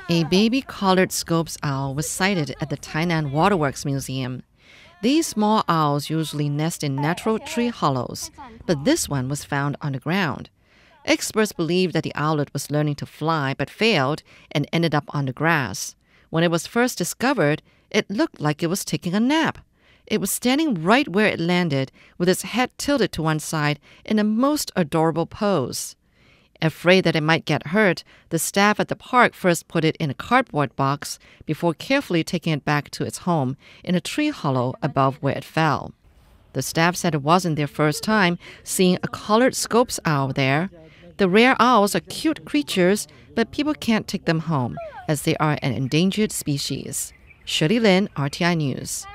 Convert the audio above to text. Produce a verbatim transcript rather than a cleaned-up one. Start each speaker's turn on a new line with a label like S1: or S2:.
S1: A baby collared Scopes owl was sighted at the Tainan Waterworks Museum. These small owls usually nest in natural tree hollows, but this one was found on the ground. Experts believe that the owlet was learning to fly but failed and ended up on the grass. When it was first discovered, it looked like it was taking a nap. It was standing right where it landed, with its head tilted to one side in a most adorable pose. Afraid that it might get hurt, the staff at the park first put it in a cardboard box before carefully taking it back to its home in a tree hollow above where it fell. The staff said it wasn't their first time seeing a collared Scopes owl there. The rare owls are cute creatures, but people can't take them home as they are an endangered species. Shirley Lin, R T I News.